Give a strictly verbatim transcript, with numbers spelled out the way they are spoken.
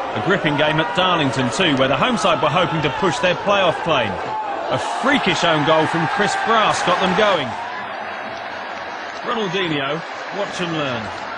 A gripping game at Darlington too, where the home side were hoping to push their playoff claim. A freakish own goal from Chris Brass got them going. Ronaldinho, watch and learn.